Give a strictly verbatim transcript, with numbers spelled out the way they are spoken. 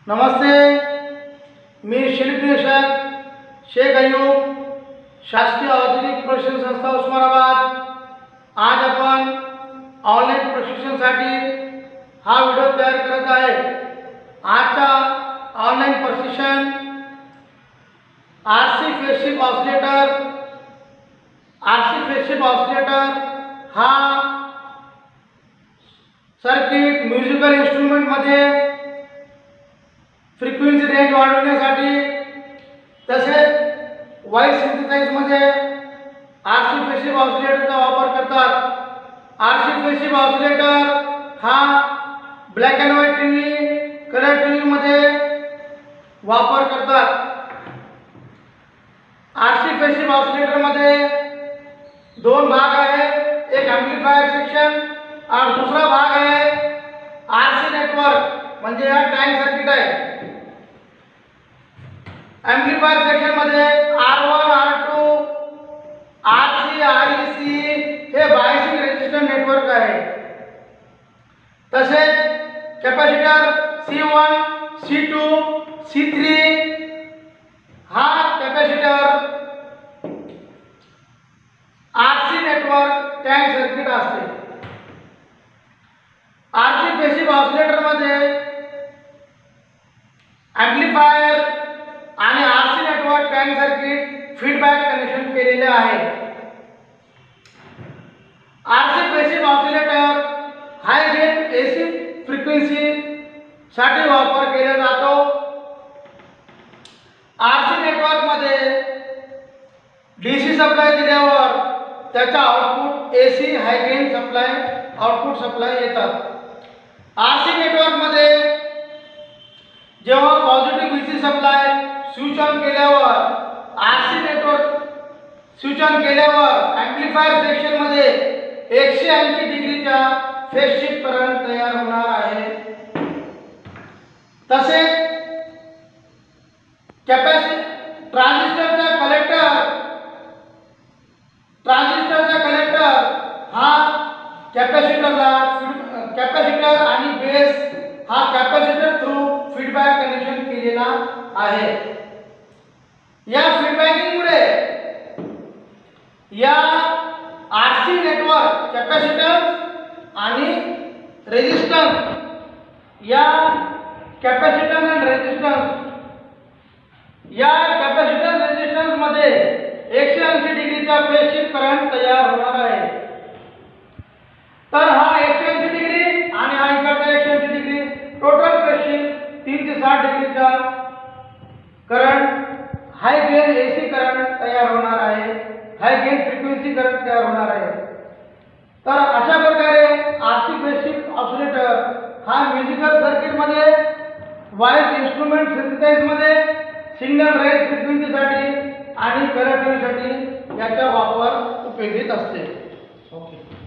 नमस्ते, मी शिल्पनिरीक्षक शेख अयूब, शासकीय औद्योगिक प्रशिक्षण संस्था उस्मानाबाद। आज आपण ऑनलाईन प्रशिक्षणासाठी हा व्हिडिओ तयार करत आहे। आजचा ऑनलाईन प्रशिक्षण RC phase shift oscillator RC phase shift oscillator हा सर्किट म्युझिकल इन्स्ट्रुमेंट मध्ये फ्रिक्वेन्सी रेंज वाढवण्यासाठी तसेच व्हॉइस सिंथेसाइज मध्ये आरसी फेज शिफ्ट ऑसिलेटरचा वापर करतात। आरसी फेज शिफ्ट ऑसिलेटर हा black and white TV, colour TV मध्ये वापर करतात। आरसी फेज शिफ्ट ऑसिलेटर मध्ये दोन भाग आहेत, एक एम्प्लीफायर सेक्शन और दूसरा भाग है आरसी नेटवर्क, म्हणजे हा टँक सर्किट आहे। एम्प्लीफायर सेक्शन मध्ये R one, R two, RC, REC हे बायसिंग रेजिस्टन्स नेटवर्क आहे। तसेच capacitor C one, C two, C three हा capacitor RC network tank circuit असते। आरसी फेज शिफ्ट ऑसिलेटर मध्ये एम्प्लीफायर आणि RC network tank circuit feedback connection केलेले आहे। RC phase shift oscillator high gain AC frequency साठी वापर केला जातो। आरसी नेटवर्क मध्ये डीसी सप्लाय दिल्यावर त्याचा output AC high gain supply output supply येतात। आरसी नेटवर्क मध्ये जेव्हा positive VC supply switch on केल्यावर आरसी नेटवर्क स्विच ऑन केल्यावर एम्प्लीफायर सेक्शन मध्ये एकशे ऐंशी डिग्रीचा फेज शिफ्ट करंट तयार होणार आहे। तसेच कॅपॅसिटर ट्रान्झिस्टरचा कलेक्टर ट्रान्झिस्टरचा कलेक्टर हा कॅपॅसिटरला कॅपॅसिटर आणि बेस हा कॅपॅसिटर थ्रू फीडबॅक कनेक्शन केलेला आहे। या फीडबॅकिंग मुळे या आरसी नेटवर्क कॅपॅसिटन्स आणि रेजिस्टन्स या कॅपॅसिटन्स आणि रेजिस्टन्स या कॅपॅसिटन्स रेजिस्टन्स मध्ये एकशे ऐंशी डिग्रीचा फेज शिफ्ट करंट तयार होणार आहे। तर हा एकशे ऐंशी डिग्री आणि हा इकडचा एकशे ऐंशी डिग्री टोटल फेज शिफ्ट तीनशे साठ डिग्रीचा current high gain AC current तयार होणार आहे, हाय गेन फ्रिक्वेन्सी करंट तयार होणार आहे। तर अशा प्रकारे आरसी फेज शिफ्ट ऑसिलेटर हा म्युझिकल सर्किट मध्ये, व्हॉइस इन्स्ट्रुमेंट सिंथेसाइज मध्ये, सिग्नल रेंज फ्रिक्वेन्सी साठी आणि कलर टीव्ही साठी याचा वापर उपयोगी असते। ओके।